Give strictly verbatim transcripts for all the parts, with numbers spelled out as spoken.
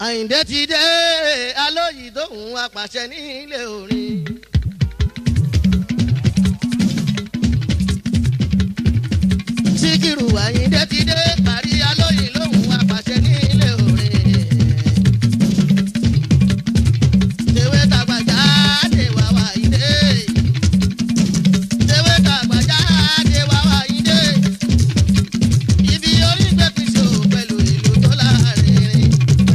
Àyìndé ti dé alóyè tóun apàṣẹ nílé orin. Síkírù Àyìndé ti dé parí alóyè lóun apàṣẹ nílé orin. Tèwé tàgbàjá dé wá wá Àyìndé. Tèwé tàgbàjá dé wá wá Àyìndé. Ibi orí gbé fi ṣò pẹ̀lú ìlú tó láàrin.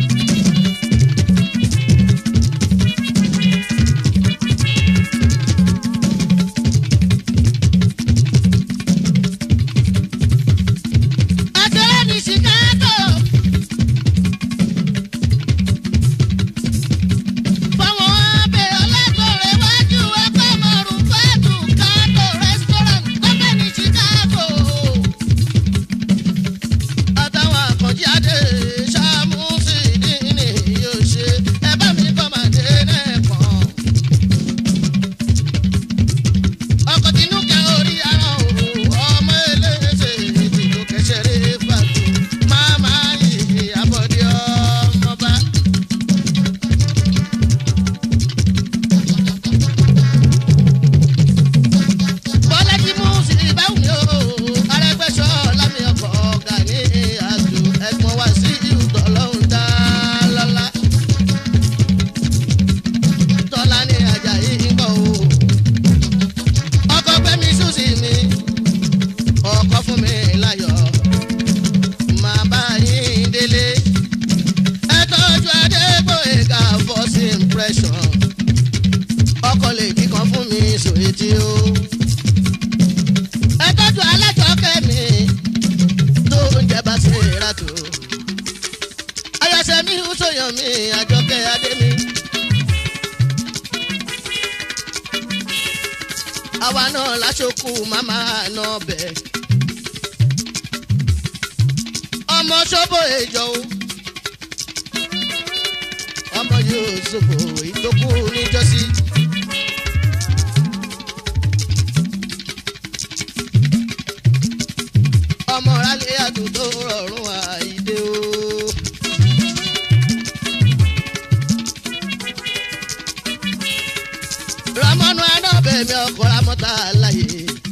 Àwa náà láṣokù màmá náà bẹ̀. Ọmọ ṣọ́bọ̀ èjọ o. Ọmọ yóò ṣòbò ìtókù níjọ́sí. Ọmọ rálẹ̀ àdúgbò rọrùn Àyìndé o. Ramọ́nù Anábẹ̀mí ọkọ̀ Ramọ́ta láyé.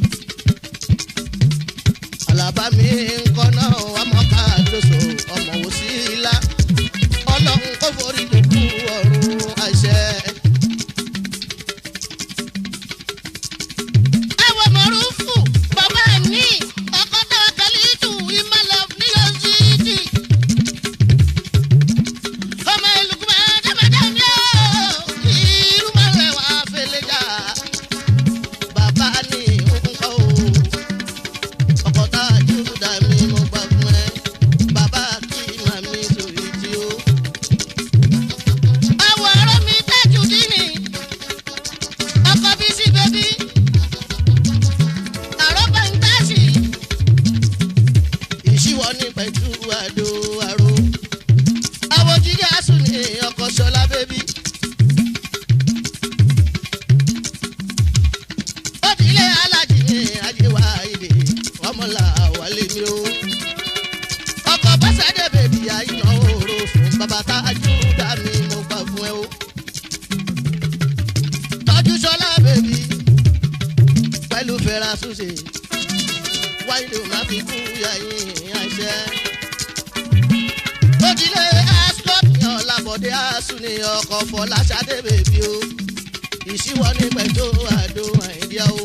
Àlàbá mi ń kọ́nà amọ́ká lóṣù ọmọ wò sí ilá. Ọlọ́run kò forí dòkú ọ̀run àṣẹ. Ẹ wo Mọ̀rúfù bàbá ní ọkọ̀ tẹ̀wé kẹ́lí tù ìmọ̀lẹ̀ ní oṣù tì. Ọmọ ìlú kúmẹ̀ dẹ́mẹ̀dẹ́ mi ó. Irú mọ̀lẹ̀ wà fẹ́lẹ́ jà. Bàbá ní nǹkan o. Ọkọ̀ tá a jù dá mi mo gbà fún ẹ. Bàbá kí màmí sórí tí ó. Àwọ̀ ọ̀rọ̀ mi tẹ́jú dínì. Ọkọ̀ bí sí bébí. Àrọ́bà ń tàṣì. Ìṣíwọ́ ní pẹ̀tù àdó àrò. Àwọ̀ jíjẹ́ àsùn ní ọkọ̀ ṣọlá bébí. Ó ti lé alájì ní ajéwà ìdè. Ọmọlá wálé mi o. Ọkọ̀ bọ́sẹ̀dé bèbí àyìnà òró fún bàbá tájú dá mi mo gbà fún ẹ o. Tọ́jú ṣọlá bèbí pẹ̀lú fẹ́ra ṣùṣe. Wáyé má fi kú yàyìn àṣẹ. Ó ti lé ascot Ọlábọ̀dé àsùn ní ọkọ̀ Fọláṣadé bèbí o. Ìṣíwọ́ ní pẹ̀tù àdó Àyìndé o.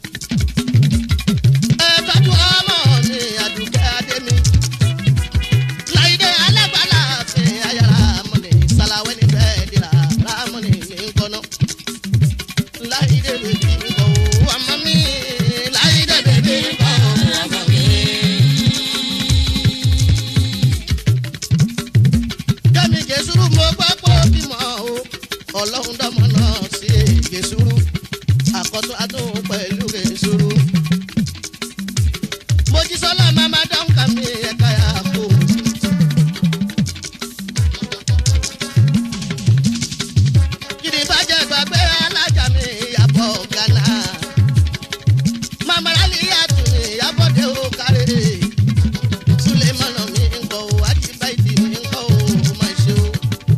Ẹ tọ́jú ọmọ mi Àdùkẹ́ Adémi. Láìdé alágbàlá fi ayára mọ́ni Sàláwẹ́ ní bẹ́ẹ̀ dìrà rámọ́ni mi ń kọ́nà. Láìdé bèbí ń kọ́ ọmọ mi. Láìdé bèbí ń kọ́ ọmọ mi. Kẹ́mi Gẹ̀ẹ́sùrù mo gbọ́ pé ó bímọ o. Ọlọ́run dọ́mọ náà sí Gẹ̀ẹ́sùrù. Àkọ́tún adùn pẹ̀lú Gẹ̀ẹ́sùrù. Mojísọ́lá mama dọ́ǹkà mi ẹ̀ka yàgò. Kìdí bàjẹ́ gbàgbé alájà mi Ìyábọ̀ Gánà. Mama rálí yàtọ̀ mi Ìyábọ̀dé ó kárẹ̀. Súlẹ̀mọ́nà mi ń kọ́ o, Àjíbáìdì mi ń kọ́ o, ó máa ṣe o.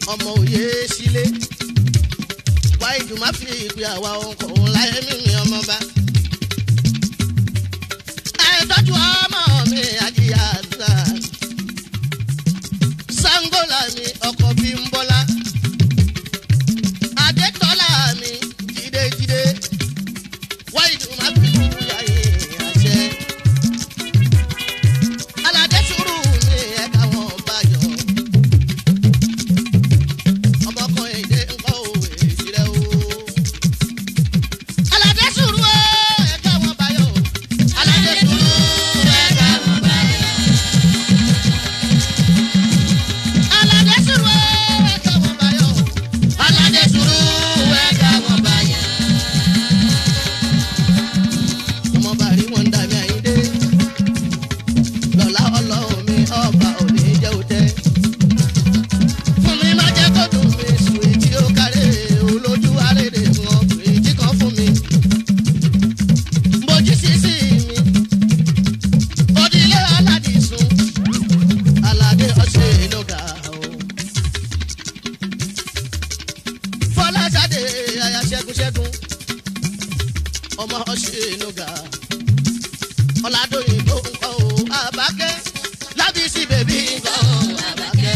ọmọ òye sílé wá ìdùnmá fi ìpè àwa ọkọ̀ láyé mímí ọmọ bá. àìtọ́jú ọmọ mi àjíyá àdúrà sangola mi ọkọ̀ bí ń bọ́lá adétọ́lá mi jídéjídé wá ìdùnmá fi ìpè àyè àṣẹ. aládé sùúrù mi ẹ̀ka wọn bá yọ. ọmọ ṣìnúgà ọ̀làdóyìnbó ńkọ́ o àbákẹ́ lábísí bèbí ńkọ́ o àbákẹ́.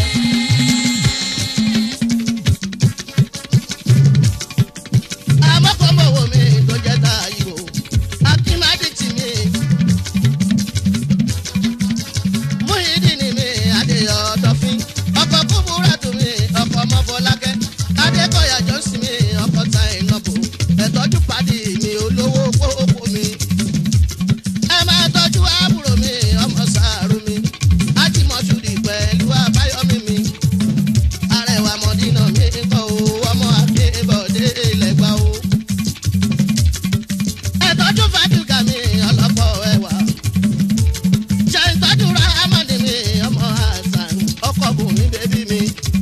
àmọ́kọ́mọ́wò mi tó jẹ́ ta ìwò akínmádìtì mi múyídìní mi adéyọ̀ ọ̀dọ́fín ọkọ̀ kúbúrátù mi ọkọ̀ ọmọbọlákẹ́ adékọ̀yà jọ́sìn mi ọkọ̀ ta ìnàbò ẹ̀tọ́jú pàdé mi olówó pópó mi ẹ máa tọ́jú àbúrò mi ọmọ sàárù mi ájímọ̀ṣúrì pẹ̀lú àbáyọ̀mí mi arẹwà mọ̀dínà mi ńkọ́ o ọmọ akébọ̀dé ilẹ̀gbà o ẹ̀tọ́jú fàdúkà mi ọlọ́pọ̀ ẹwà jẹ́ ìtọ́jú ráhámọ́dì mi ọmọ hasan ọkọ̀ bùnmi bébí mi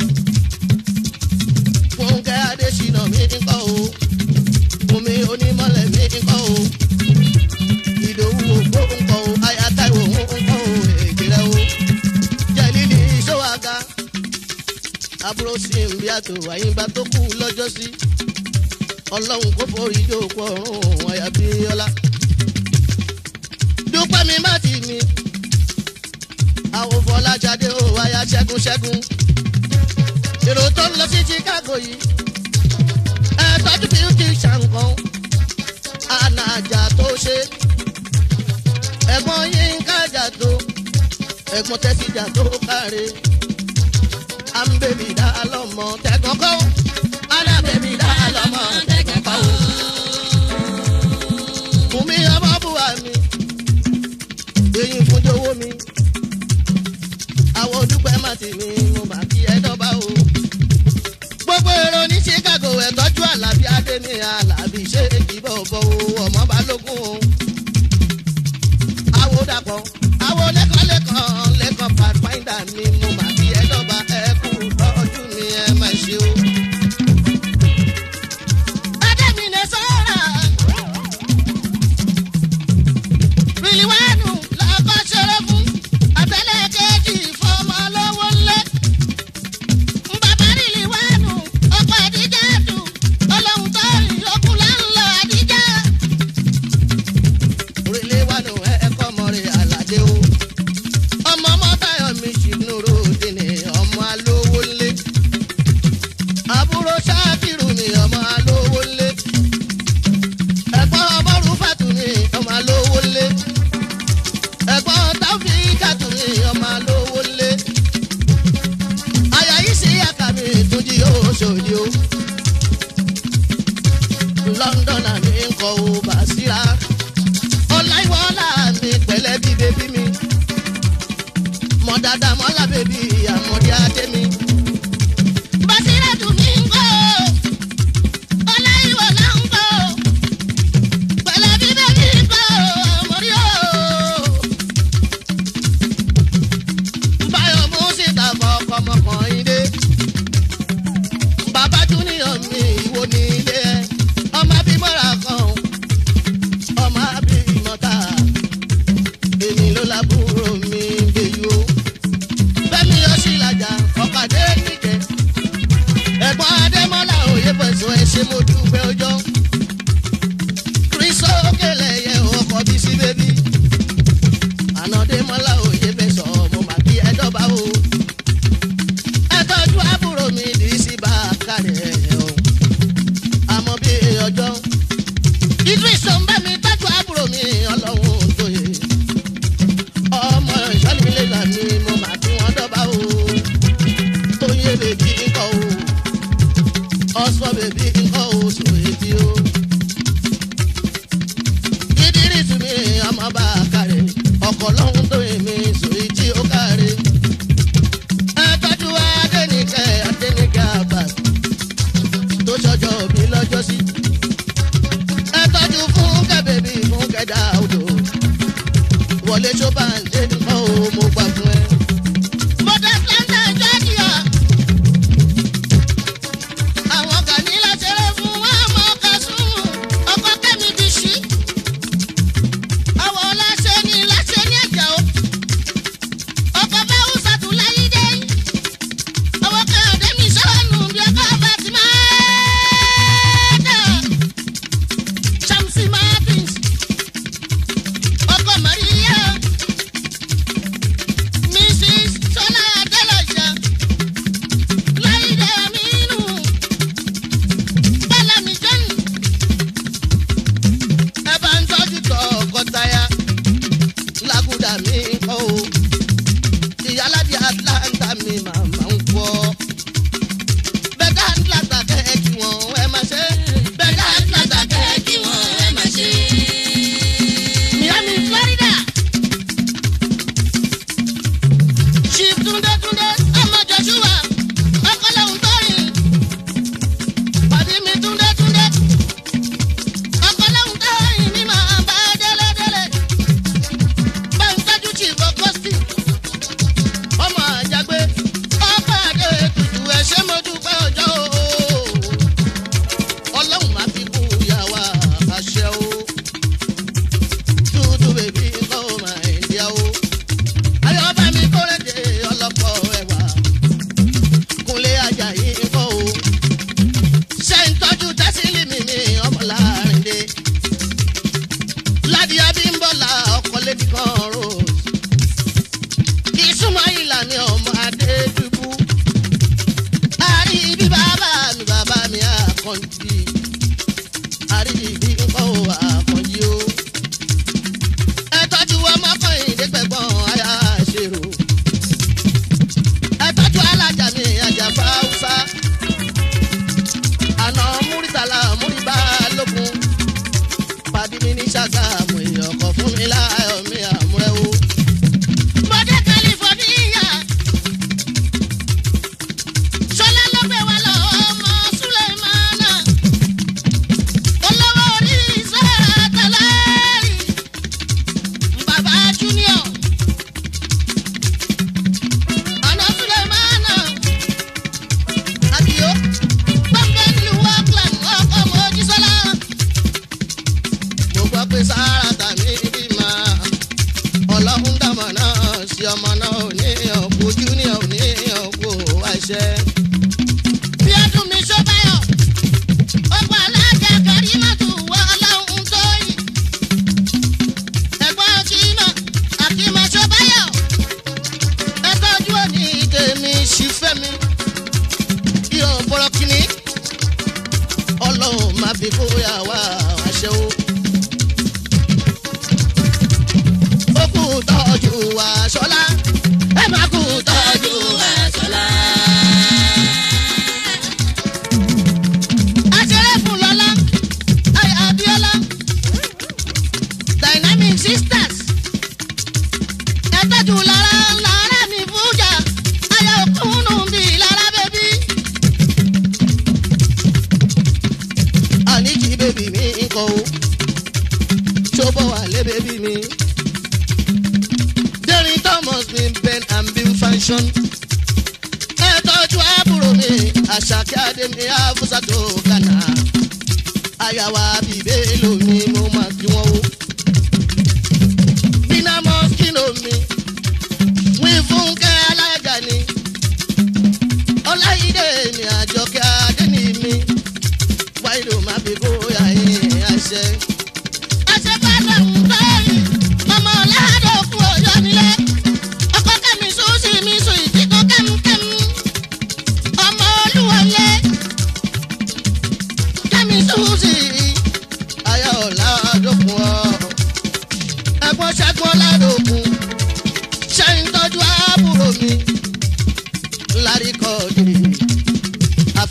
fúnkẹ́ adésínà mi ńkọ́ o omi onímọ̀lẹ̀ mi ńkọ́ o ìdòwú ògbó ńkọ́ o ayatáìwò ńkọ́ o èjìrẹ́ o jẹ́lílì ìṣòwàga àbúrò sí ìrìnàtò àyínbá tó kù lọ́jọ́ sí ọlọ́run kó forí ìjókòó ọ̀run àyàbíọ́lá dúpẹ́ mi má tì mí àwòfọ́lájáde ó wáyà ṣẹ́gun ṣẹ́gun èrò tó ń lọ sí Chicago yìí ẹ̀ẹ́dọ́jú bíútì ṣàǹkan ànàjà tó ṣe ẹ̀gbọ́n Yínká jà tó ẹ̀gbọ́n tẹ́síjà tó káre àmbèbí dá lọ́mọ tẹ̀gbọ́n kọ́ alábèbí dá lọ́mọ tẹ̀gbọ́n kọ́ Bùnmi ọmọ bùwà mi èyí fún jọ̀wọ́ mi àwọn olùpẹ̀ má ti mi mo mà kí ẹ dọ́gba o gbogbo èrò ní Chicago ẹ̀ tọ́jú Àlàbí adé ní Àlàbí ṣé ìbọn bọ̀ o ọmọ balógun o àwo dàpọ̀ àwo lẹ́kọ̀ọ́lẹ́kọ̀ọ́ lẹ́kọ̀ọ́ pathfinder ni mo mà kí ẹ dọ́gba ẹ kú tọ́jú mi ẹ má ṣe o. adémi ní sọ́ra rìlíwánù lọ́kọ́ ṣeré fún àtẹlẹ́ kejì fọmọ lọ́wọ́ ńlẹ́ bàbá rìlíwánù ọkọ̀ àdíjà dùn ọlọ́run tó rìn okùn láńlọ àdíjà. rìlíwánù ẹ̀ẹ́kọ́ mọ̀rẹ́ àlàdé o ọmọ ọmọ táyọ̀ mi ṣìnúrò dènè ọmọ alówó ńlẹ́ àbúrò ṣáàkìrù mi ọmọ alówó ńlẹ́ ẹ̀gbọ́n ọmọ rúfàtù mi ọmọ alówó ńlẹ́ ẹ̀gbọ́n táfíkàtù mi ọmọ alówó ńlẹ́ àyà yìí sí àkàmì ìtúnjí yóò ṣòdì o London àmì ńkọ́ o Bàṣírà ọláìwọlá mi pẹ̀lẹ́ bí bébí mi mọ dáadáa mọ́lá bébí àmọ́dé adé mi. Bàṣírà dùn mí ńkọ́ o ọláìwọlá ńkọ́ o pẹ̀lẹ́ bí bébí ńkọ́ o àmọ́dé o. báyọ̀ mú síta fọkọ ọmọkùnrin dé bàbá júníọ̀ mi ìwọ ní ilé ẹ ọmọ bímọ́ra kan kárí ẹ̀ o àmọ́ bí ọjọ́ Idris ń bá mi tọ́jú àbúrò mi ọlọ́run tó yẹ ọmọ ìṣọ́nìmílẹ̀ là ní mo máa fi wọ́n dọ́bà o tó yẹ bèbí nǹkan o ọ̀sọ́ bèbí nǹkan o sùn èdè o Idris mi ọmọ bá kárí ọkọ̀ lọ́hún tó yẹ mi sùn èdè ó kárí ẹ tọ́jú Adéníkẹ́ Adéníkẹ́ àbá tó ṣọjọ́ bí lọ́jọ́ sí. Ẹ tọ́jú fún kẹ́bẹ̀bí fún kẹ́dà odò wọlé tó bá ń dé nìkan o mo gbà fún ẹ. Mo dé Atlanta Georgia àwọn Gani láṣẹrẹ fún wọn ọmọ Kasum ọkọ Kẹ́mi bí ṣí àwọn láṣẹ ní láṣẹ ní ẹ̀jẹ̀ o ọkọ bẹ́ẹ̀ ó ṣàtúnláyé dé ọwọ́ kẹ́hìndé mi sọ̀rọ̀ nù bí ọkọ bá ti máa.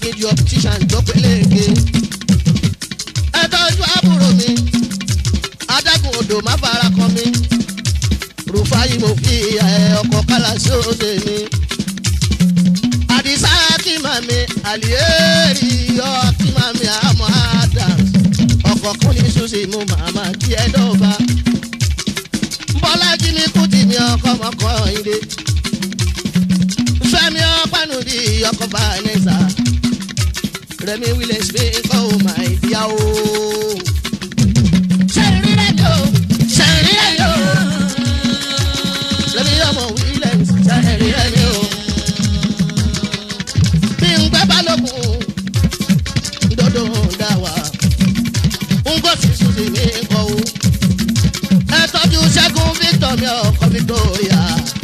di optician tó péléke. ẹ tọ́jú àbúrò mi adágún odò má fara kan mi rúfáyì mo fi ẹ ọkọ̀ kálá sí òde mi. àdìsá kí màmí àlìyéèrì yọ kí màmí àmọ́ Adams ọkọ̀ kún ní ṣùṣì mú màmá kí ẹ dọ́ba. bọ́lájí mi kú tì mí ọkọ̀ mọ́kọ́ ìdè fẹ́mi ọ̀pánu di ọkọ̀ Vanessa Rẹ̀mí Williams mi kọ́ ọ́ máa ìdí àwọ̀. ṣẹ́rí rẹ̀ yó ṣẹ́rí rẹ̀ yó Rẹ̀mí ọmọ Williams ṣẹ́rí rẹ̀ yó. bí n gbẹ́ balógun dodo dá wa n kò sì sùn sí mi kọ́ ọ́. ẹ tọ́jú Ṣẹ́gun Victor mi ọkọ̀ Victoria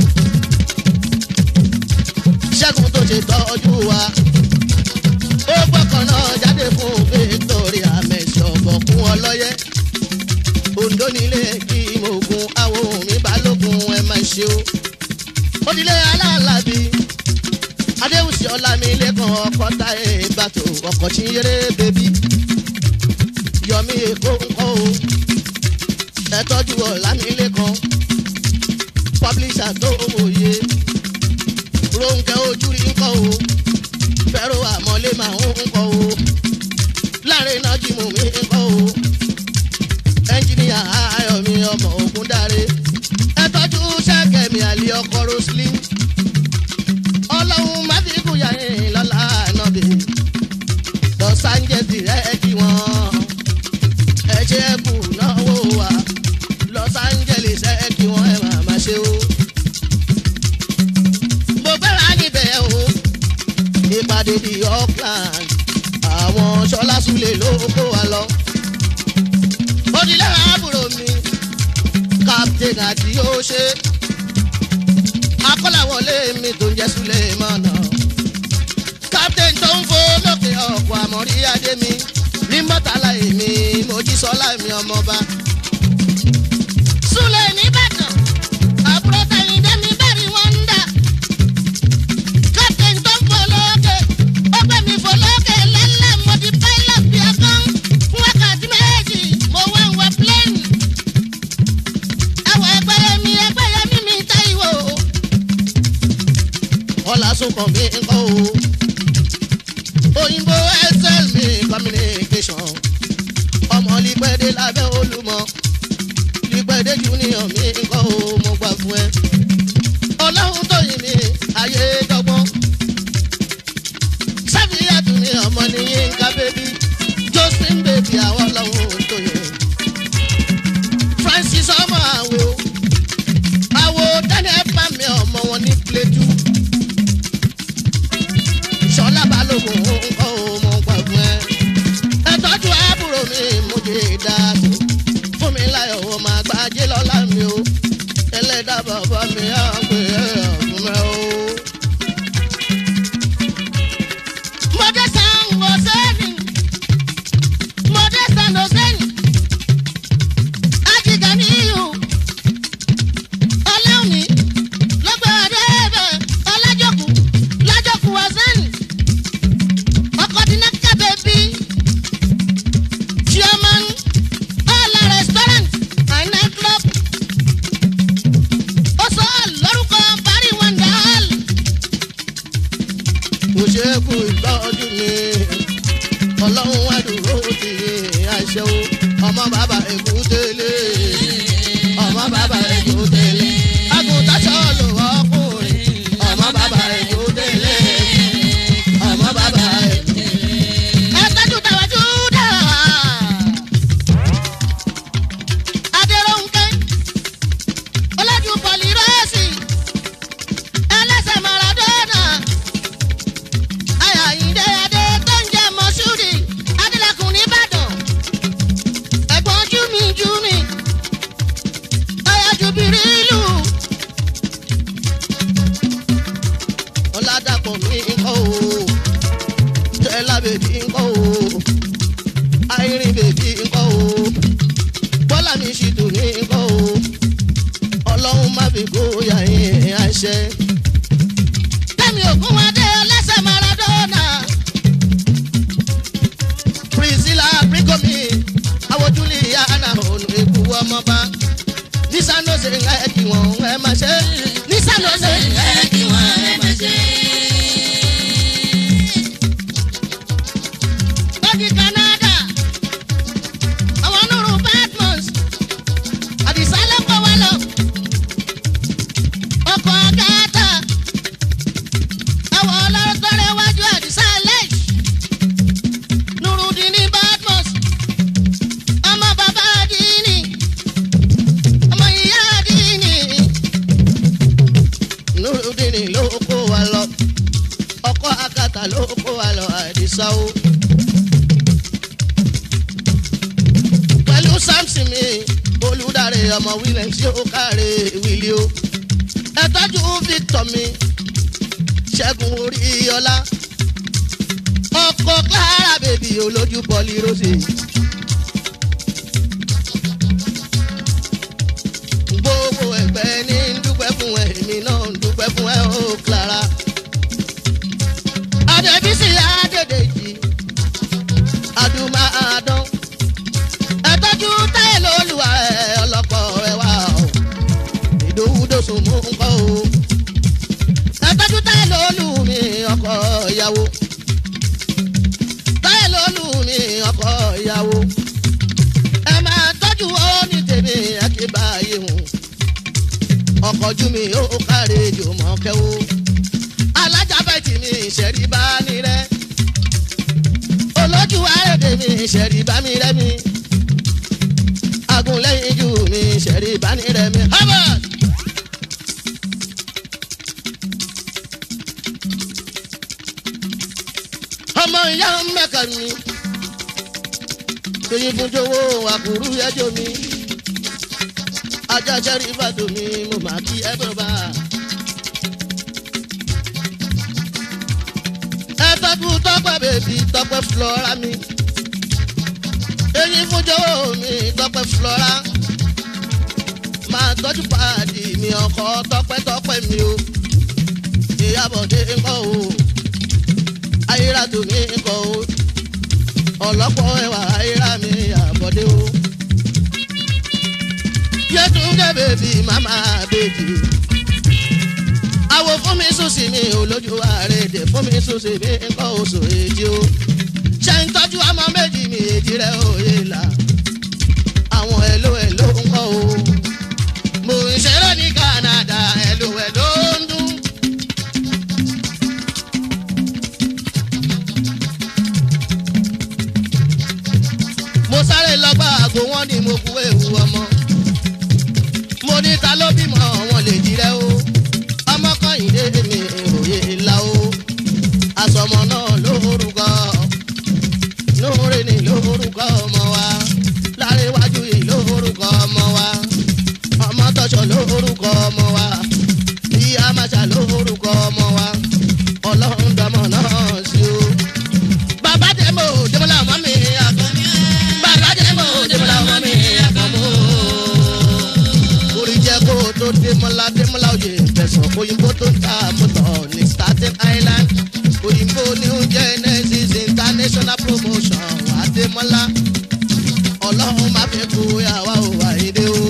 Ṣẹ́gun tó ṣe tọ́jú wa ó gbọ́kàn náà jáde fún Victoria mẹ́sàn-án fún ọlọ́yẹ Ondo nílé kí mogun àwọn mi balógun ẹ máa ṣe o. Odile Alálàbí Adéwùsì Ọlámilékan ọkọ̀ táyé bàtò ọkọ̀ tí ń yéré bèbí Yọmí Èkó ńkọ́ o ẹ tọ́jú Ọlámilékan publisher tó wòye Rónkẹ́ Ojúrí ńkọ́ o Fẹ́rò Àmọ́lé máa ń ńkọ́ o Láàrin náà jí mú mi ńkọ́ o ẹnjìníà Ayọ̀mí ọmọ Ògúndáre ẹ tọ́jú Ṣẹ́kẹ̀mí àlè ọkọ̀ Roslyn Ọlọ́run má fi kúyà yín lọ́la nàbì Los Angeles rẹ̀ kí wọ́n ẹ ṣe é kù náwó wa Los Angeles rẹ̀ kí wọ́n ẹ máa máa ṣe o. Ìpàdé di Auckland àwọn Ṣọlá Súlè ló kó wa lọ. Odile àbúrò mi captain àti yóò ṣe akọ́làwọlé mi tó ń jẹ́ Súlè mọ́nà captain tó ń fò lókè ọkọ̀ àmọ́rí adé mi ní mọ́tàlá èmi Mojísọ́lá mi ọmọba. Súlè nìbàdàn àbúrò tẹ̀yìn dé mi bẹ́ẹ̀ wọ́n ń dà. Ọlásùnkàn mi ń kọ́ o òyìnbó excel mi communication ọmọ Lípẹ́dé lábẹ́ Olúmọ Lípẹ́dé junior mi ń kọ́ o mo gbà fún ẹ Ọlọ́run tó yìn mí ayé dọ́gbọ́n Sáfíyàtù mi ọmọ ní Yínká bébí Josephine bébí àwọn Ọlọ́run tó yìn Francis ọmọ àwo àwo Daniel pàmì ọmọ wọn ní Plateau Ṣọlá Balógun ńkọ́ ọmọ gbàgbọ́ ẹ ẹ tọ́jú àbúrò mi mo jẹ́ dáàtò fún mi láyọ̀ wọ́n máa gbájé lọ́la mi o ẹlẹ́dàá bàbá mi á pè é ọ̀fun mẹ́ o. Mọ̀dé san ọ̀sẹ́ni mọ̀dé san ọ̀sẹ́ni ajíga ní ihò ọlọ́run mi lọ́gbà adébẹ̀ ọlájọ́kù lájọ́kù ọ̀sẹ́ni. Chairman, all restaurant and night club. Also, lórúkọ Parí Wonderhall. Kò ṣe é kú ìtọ́jú mi, Ọlọ́run wá dúró ti àṣẹ o, ọmọ bàbá Èkútélé, ọmọ bàbá Èkútélé, àgùntàn ṣọ́ọ̀lù ọkùnrin, ọmọ bàbá Èkútélé, ọmọ bàbá Èkútélé. ọmọba nísàlọ́sẹ̀ ẹ̀ kí wọ́n ẹ̀ máa ṣe nísàlọ́sẹ̀ ẹ̀ kí wọ́n ẹ̀ máa ṣe. bọ́dì Canada àwọn nùrù Badmus àdìsá lọ́kọ̀ wá lọ ọkọ̀ gàtà àwọn ọlọ́tọ́rẹ́ wájú àdìsá lẹ́yìn nùrù dìní Badmus ọmọ bàbá dìní ọmọ ìyá dìní nùrù dìní ló kó wa lọ ọkọ̀ àgàtà ló kó wa lọ àdìsá o. pẹ̀lú Samson mi olùdarí ọmọ Williams yóò káre wílí o ẹ tọ́jú Victor mi Ṣẹ́gun Oríyọlá ọkọ̀ Clara bèbí olójú bọ́ọ̀lì rosé gbogbo ẹgbẹ́ ní dúpẹ́ fún ẹ èmi náà dúpẹ́ fún ẹ ó Clara Adébísí Adédèjì Adúmá Adán ẹtọ́jú táyé lóluwà ẹ ọlọ́pọ̀ ẹ wá o ìdòwúdòsùn mú nǹkan o ẹtọ́jú táyé lólu mi ọkọ ìyàwó táyé lólu mi ọkọ ìyàwó ẹ máa tọ́jú ó ní tèmi ẹ kí bá yé hùn ọkọ̀ ojú mi ó káre jò mọ́ kẹ́wó alájàbẹ̀tì mi ìṣẹ̀rí bá ní rẹ́ olójú àrèdè mi ìṣẹ̀rí bá mi rẹ́ mi agunlẹ́yìn jù mí ṣẹ̀rí ìbánirẹ̀ mi. Harvard. ọmọ ìyá mẹ́ka mi tóyin fún jowó àkùrú ẹjọ́ mi ajá ṣẹ́rí ìbàdàn mi mo máa kí ẹ bọ̀ bá. ẹ tọ́jú tọ́pẹ́ bèbí tọ́pẹ́ Flora mi èyí fún jowó mi tọ́pẹ́ Flora máa tọ́jú pàdé mi ọkọ tọ́pẹ́tọ́pẹ́ mi o ìyàbọ̀dé ńkọ́ o ayérádùn mi ńkọ́ o ọlọ́pọ̀ ẹwà ayérá mi àbọ̀dé o Yétúndé bèbí màmá bèbí àwò fún mi sùn sí mi olójú àrèdè fún mi sùn sí mi ńkọ́ oṣù èjì o ṣe ń tọ́jú ọmọ méjì mi èjì rẹ̀ òye là àwọn ẹ̀lò ẹ̀lò ńkọ́ o mo ń ṣeré ní Canada ẹ̀lò ẹ̀lò ń dún. mo sáré lọ́gbà àgbo wọn ni mo kú ewu ọmọ mo ní ta ló bímọ wọn lè jílẹ̀ o ọmọ kan ìdè mi òye là o àsọmọ náà lórúkọ lóore ni lórúkọ ọmọ wa láréwájú yìí lórúkọ ọmọ wa ọmọ tọ́ṣọ lórúkọ ọmọ wa ìyá màṣà lórúkọ ọmọ wa ọlọ́run dọmọ náà sí o. bàbá dèmó dèmọ́lá ọmọ mi àkànmú bàbá dèmó dèmọ́lá ọmọ mi àkànmú. orí jẹ́ kó tó dèmọ́lá dèmọ́lá òye fẹ̀sọ̀ òyìnbó tó ń ta mọ́tò ní Staten Island òyìnbó New Genesis International Promotion Adémọ́lá ọlọ́run má fi kú yàwá ò wá ìdè o.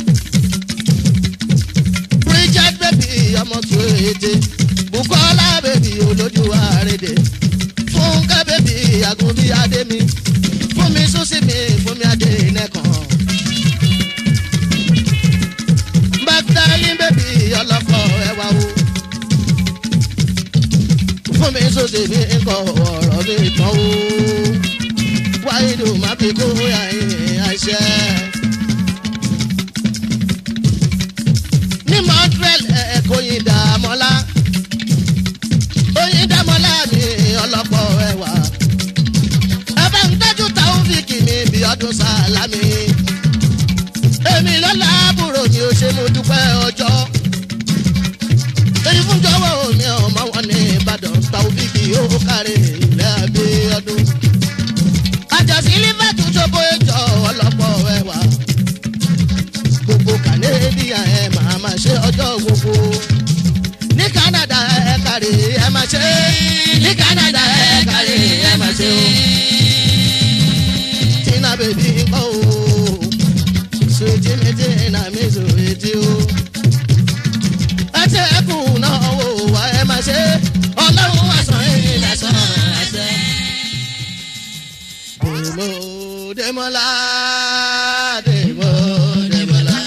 Bridget baby ọmọ tó èdè Bukola baby olójú àrèdè Fúnkẹ́ baby àgùnbí adé mi fún mi súnsì mi fún mi adé nẹ́kan. Magdalene baby ọlọ́kọ̀ ẹwà o fún mi súnsì mi kọ ọ̀rọ̀ mi tán o wáyé má fi kó àìṣe. ní Montreal ẹ̀kọ́ yìí dàmọ́lá oyin dàmọ́lá mi ọlọ́pọ̀ ẹwà ẹ bá ń tọ́jú Taofik mi bí ọdún sálámì èmi lọ́la àbúrò mi ò ṣe mo dúpẹ́ ọjọ́ èyí fún jọ̀wọ́ mi ọmọ wọn ní Ìbàdàn Taofik yóò kárí ilẹ̀ àbí ọdún. àjọsí lífẹ̀ tún ṣòbó ìjọ ọlọ́pọ̀ ẹwà gbogbo Canadian ẹ máa ma ṣe ọjọ́ gbogbo ní Canada ẹ kárí ẹ máa ṣe ní Canada ẹ kárí ẹ máa ṣe o. Tina baby ńkọ́ o sweet Dèmó Dèmọ́lá Dèmó Dèmọ́lá.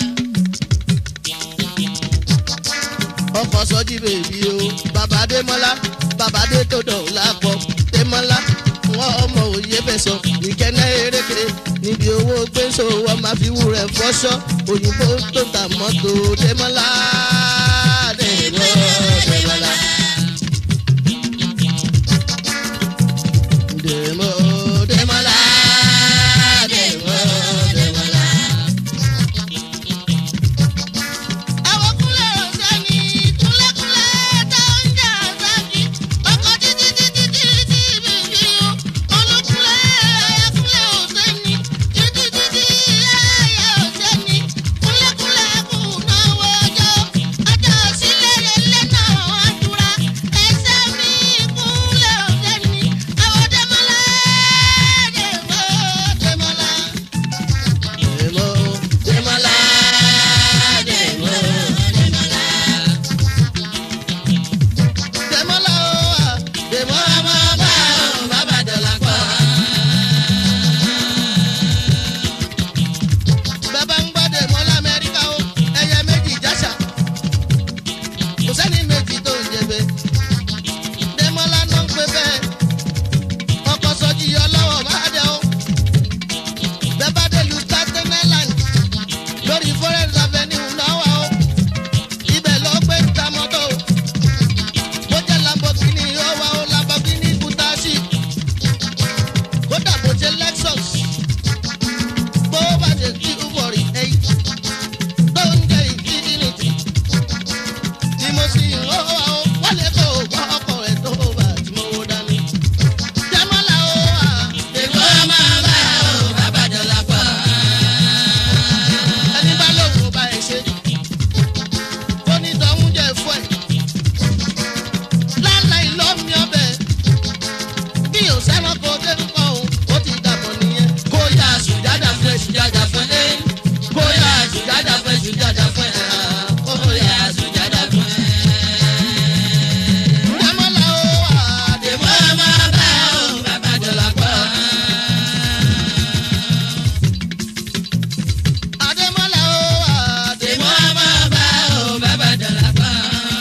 Ọkọ̀ sọ́jí bèbí o bàbá Dèmọ́lá bàbá dé tó dọ̀ lápọ̀ Dèmọ́lá wọn ọmọ òye bẹ̀sọ̀ ìkẹ́nẹ́ eréke níbi owó gbèsò wọn máa fi wú rẹ̀ fọ́ṣọ́ òyìnbó tó ta mọ́tò Dèmọ́lá Dèmó Dèmọ́lá. Dèmó Dèmọ́lá Dèmó Dèmọ́lá. Àwọn kúlẹ̀ ọ̀sẹ̀ ni kúlẹ̀kúlẹ̀ tó ń jà sáàkì ọkọ̀ títí títí títí bèbí o olùkúlẹ̀ ayakúlẹ̀ ọ̀sẹ̀ ni títí títí ayé ọ̀sẹ̀ ni kúlẹ̀kúlẹ̀ kù náà wọ́jọ́ ọjọ́ sílẹ̀ lẹ́lẹ́ náà àdúrà ẹsẹ̀ mi kúlẹ̀ ọ̀sẹ̀ ni àwọn Dèmọ́lá Dèmó Dèmọ́lá. Dèmó Dèmọ́lá Dèmó Dèmọ́lá. Dèmọ́lá o Dèmó ọmọ bá o bàbá dọ̀là pọ̀. Bàbá ń gbọ́ Dèmọ́lá Amẹ́ríkà o ẹyẹ méjì jáṣà kò sẹ́ni méjì tó ń jẹ̀bẹ̀. Dèmọ́lá náà ń pè bẹ́ẹ̀ ọkọ̀ sọ́jí yọ lọ́wọ́ máa dẹ o. Bẹ́ẹ̀ dé lu Staten Island lórí Forest Avenue lọ́wọ́ o. Ibẹ̀ ló gbé ta mọ́tò. Bó jẹ́ Lamborghini ó wá o Lamborghini Countach. Kódà bó jẹ́ Lexus. Bó bá jẹ́ kí Uber eight tó ń jẹ́ Infinity. Tí mo sì ń wọ́ wa o wọlé kó o gbọ́ ọkọ̀ rẹ̀ tó bá tí mo wó dání. Dèmọ́lá o Dèmó ọmọ bá o bàbá dọ̀là pọ̀. Ẹni bá lóun ò bá ẹ ṣe ó ní tọ́hún jẹ́ fún ẹ̀. Láláì lọ́mí ọbẹ̀ bí o sẹ́wọ́n kó dé ń kọ́ òun ó ti dàbọ̀ nìyẹn. Kó yá sùjádà fún ẹ sùjádà fún ẹ. Kó yá sùjádà fún ẹ sùjádà fún ẹ. Kó yá sùjádà fún ẹ. Dèmọ́lá o Dèmó ọmọ bá o bàbá dọ̀là pọ̀. Adémọ́lá o Dèmó ọmọ bá o bàbá dọ̀là pọ̀.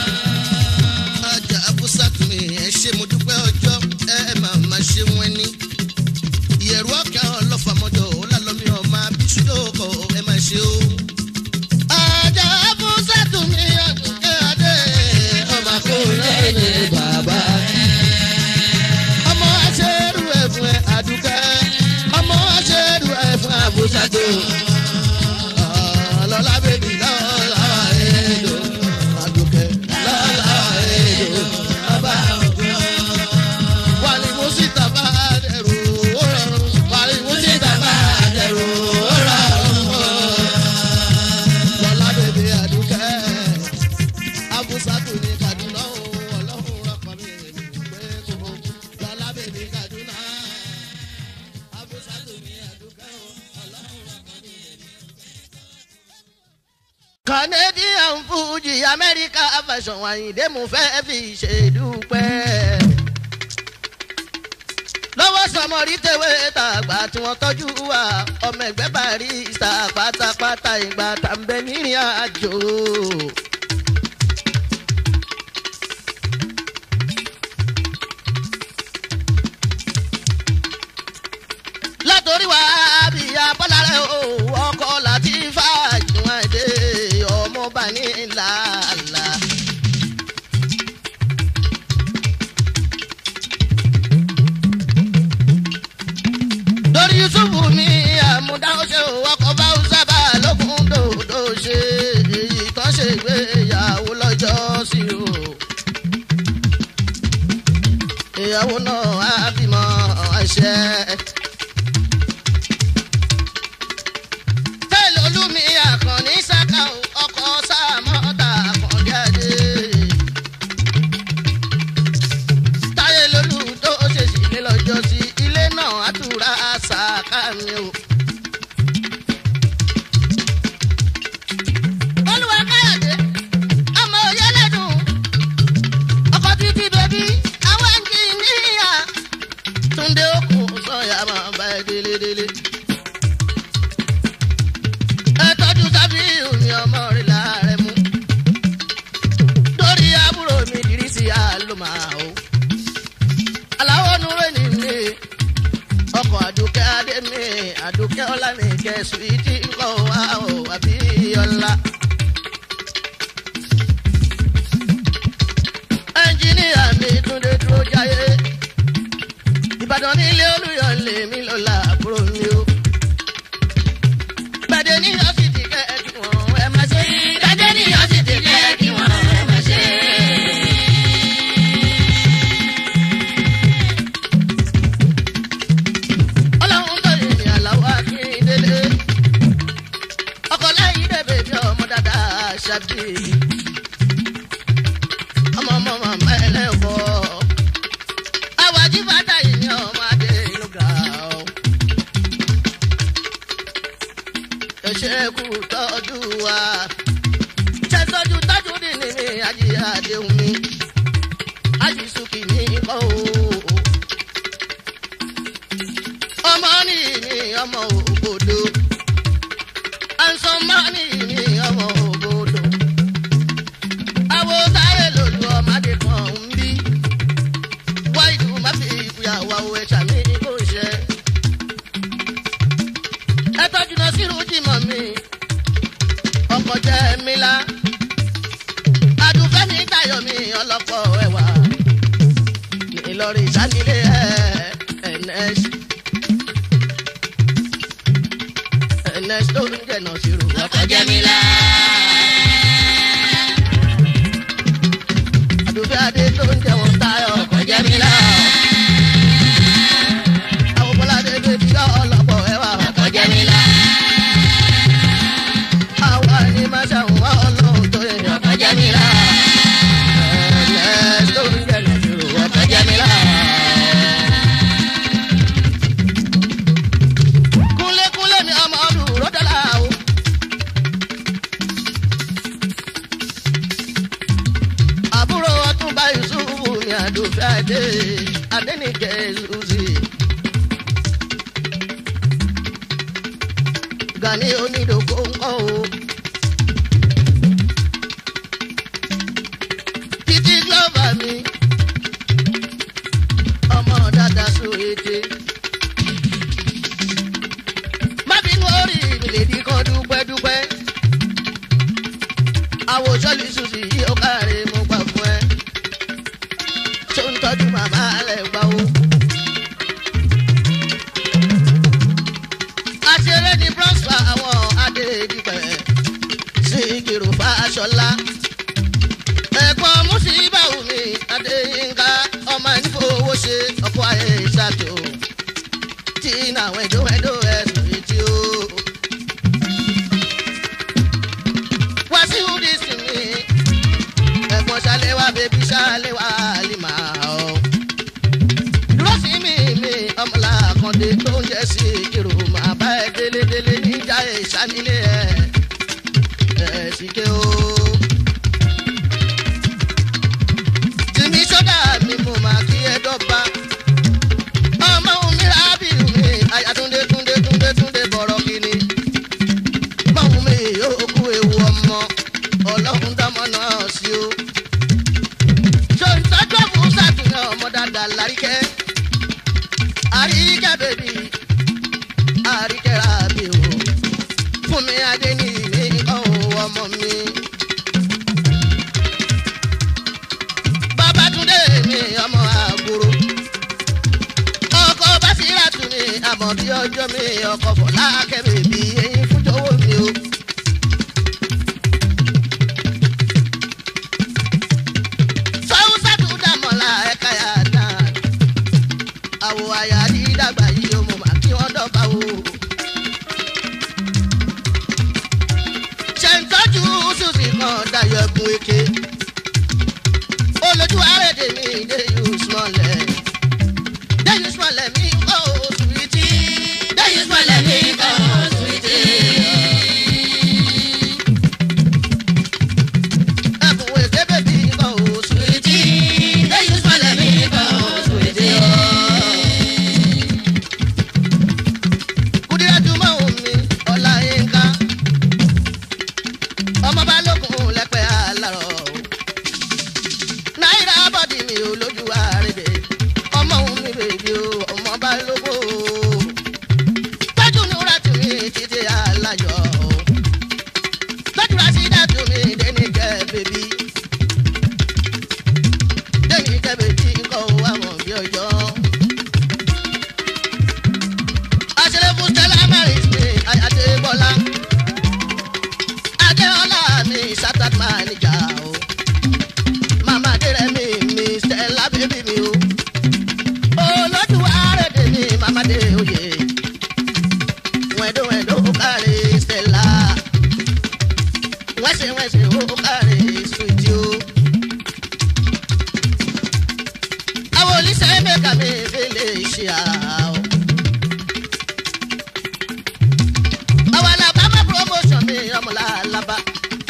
Ajá Abúsàtù mi ẹ ṣé mo dúpẹ́ ọjọ́ ẹ máa ma ṣe wọn ní. Ìyẹ̀rù ọ̀kẹ́ ọlọ́fàmọ́jọ ọ̀làlọ́mí ọmọ abíṣúdókò ẹ máa ṣe o. Ajá Abúsàtù mi ọ̀dùnkẹ́ adé ọmọ akóyè ní bàbá. Ọmọ aṣẹ́rù ẹ̀ fún ẹ àdùkẹ́ ọmọ aṣẹ́rù ẹ̀ fún Abúsàtù. Lọ́lá bèbí lọ́lá èdò àdùkẹ́ lọ́lá èdò bàbá ògùn. Wàlí Mùsítà bá dẹrù ó rọrùn. Wàlí Mùsítà bá dẹrù ó rọrùn. Lọ́lá bèbí àdùkẹ́ Abúsàtù ní Kaduna o ọlọ́run rọpò mi èmi pé kò. Lọ́lá bèbí Kaduna Abúsàtù ní àdùkẹ́ o ọlọ́run rọpò mi èmi. Canadian Fuji America fashion Àyìndé mo fẹ́ fi ṣèdúpẹ́. Lọ́wọ́ sọmọrí tewé tàgbà tí wọ́n tọ́jú wa ọmọ ẹgbẹ́ Barrister pátápátá ìgbà tàǹbẹ̀ nírìn àjò. Látòrí wa bíyà bọ́lá rẹ̀ o ọkọ̀ láti fàájìwọ̀n èdè ọmọ bá ní làálà. Lórí Yusufu mi àmúdá ó ṣe ọkọ̀ bá ó sábà lókun dòdò ṣe èyí kan ṣe ìgbéyàwó lọ́jọ́ sí o. Ìyàwó náà á bímọ àṣẹ. Olúmi àkànní sáká o ọkọ̀ sáàmọ́ta àkànní adé. Táyé lolú tó ṣèṣì ní lọ́jọ́ sí ilé náà àtúrà sáká mi o. Olúwa Káyọ̀dé ọmọ òye lẹ́dùn ọkọ̀ títí bèbí àwọn ẹnjìníà Túndé òkú sọ̀yà máa bá ẹ ẹ̀ délédélé. ẹ tọ́jú sábìrì mi ọmọ rẹ̀ láàrẹ̀ mú. lórí àbúrò mi kiri sí àlùmá o. aláwọ̀ nùrẹ́ ni mi ọkọ̀ àdùkẹ́ adé mi àdùkẹ́ ọlá mi kẹsù ìdí ńkọ́ wa o àbí ọlá. ẹnjìníà mi túndé dúró jáyé ìbàdàn nílé olùyọ̀lé mi lọ́la àbúrò mi o. gbàdé ní yọ́sìtì kẹ́ ẹ kí wọ́n ẹ má ṣe. gbàdé ní yọ́sìtì kẹ́ ẹ kí wọ́n ẹ má ṣe. ọlọ́run tó yẹ ní àlàó akíndélé ọkọ̀ láyé débè bí ọmọ dáadáa ṣàbí ọmọ ọmọ màmá ẹlẹ́fọ́ àwàjí bàtà yìí ni ọmọ adé inú ga ọ́ ẹ̀ṣẹ̀ kú tọ́jú wa ṣe tọ́jú tọ́jú dì ní mi àjí àdéhùn mi àjí sùkì ní kọ́ o ọmọ ní ní ọmọ òbòdó àǹsọ̀mọ́ ní ní ọmọ òbòdó àwọ̀ táyé lòlù ọmọdé kan ń bí wáìdù má fi ìfúyàwó àwọ̀ ẹ̀ṣà mi kò ṣe. ẹ tọ́jú náà sí rújìmọ̀ mi ọkọ̀ jẹ́ mi lá adùnfẹ́ mi tayọ̀ mi ọlọ́pọ̀ ẹ̀wà Ìlọrin ìsánilé ẹ̀ ẹ̀nẹ́s ẹ̀nẹ́s tó ń jẹ̀ náà sí rú ọkọ̀ jẹ́ mi lá. Adùnfẹ́ adé tó ń jẹ́ wọn tayọ̀ ọkọ̀ jẹ́ mi lá. àwọn bọ́ládé bèbí ọlọ́pọ̀ ẹ̀wà ọkọ̀ jẹ́ mi lá. àwa ni má ṣàwọn ọlọ́run tó yẹ ọkọ̀ jẹ́ mi lá. ẹ̀ẹ́dẹ́s tó ń jẹ́ náà sí rú ọkọ̀ jẹ́ mi lá. kúnlékúnlé mi ọmọ ọdún rọ́dọ́là o. àbúrò ọtúnba yusufu ní àdùfẹ́ adé adẹ́nìkẹ́ zuzi. Gani onídòkó ńkọ́ o. títí glọ́ọ̀bà mi ọmọ dada sóyete. má bínú orí mi lè di kan dúpẹ́dúpẹ́. àwòsàn ìṣùsì yìí ó káre mo gbà fún ẹ. tó ń tọ́jú màmá rẹ̀ gbà ó. àṣeré ní prosper àwọn adédìpẹ̀ sí kìrò fàṣọlá. ẹ̀gbọ́n mùsíbáwù mi adéyínká ọmọ ìfowó ṣe ọkọ̀ ayé ìṣàtò. tí náwọn ẹ̀dọ́wẹ̀dọ́ ẹ̀sùn yìí tí ó. wàsíù dísì mi ẹ̀gbọ́n ṣàlẹ́wà bèbí ṣàlẹ́wà àlìmà ọ́. dúró sí mi mi ọmọlá àkàndé tó ń jẹ́ sí kìrò máa bá ẹ délédélé níjà ìṣánilé ẹ̀ ẹ̀ síké o. tìmí sọ́dà mi mo máa kí ẹ dọ́gba. ọmọ mi rábì mi àyàtúndé túndé túndé túndé bọ̀rọ̀ kìíní. báwo mi yóò kú ewu ọmọ ọlọ́run dámọ̀ náà sí o. ṣòǹtọ́jú fún sàtúnyàn ọmọ dáadáa láríkẹ́. àríkẹ́ bèbí àríkẹ́ rábì o. fún mi adé ní ìní nǹkan o ọmọ mi. Babátúndé mi ọmọ àgùrò. ọkọ̀ Básírátù mi àmọ̀ bí ọjọ́ mi ọkọ̀ Fọlákẹ́ bèbí eyín fún jọ̀wọ́ mi o. sọ́wọ́sàtú dàmọ́lá ẹ̀ka yàtà. àwọ̀ àyà dídàgbà yìí ó mọ̀ mà kí wọ́n dọ́gba o. ṣe ń tọ́jú ṣùṣì kan dayọ̀ ẹ̀gùn èké. olójú àrèdè mi dé yóò sùmọ̀lẹ̀. dé yóò sùmọ̀lẹ̀ mi kọ́ oṣù ìtì. dé yóò sùmọ̀lẹ̀ mi kọ́ oṣù ìtì. ẹ̀gùn èké bèbí kọ́ oṣù ìtì. dé yóò sùmọ̀lẹ̀ mi kọ́ oṣù ìtì. jà o. Màmá dèrè mi mi Stella bébí mi o. Olójú àrèdè mi màmá dé oyè. Wẹ̀dọ̀ wẹ̀dọ̀ ó kárí Stella. Wẹ́sẹ̀ wẹ́sẹ̀ ó kárí Sweetie o. Àwọn olùsẹ̀ mẹ́ka mi fi lè ṣe àá o. Àwọn alábàámọ̀ promotion mi ọmọlá alábà.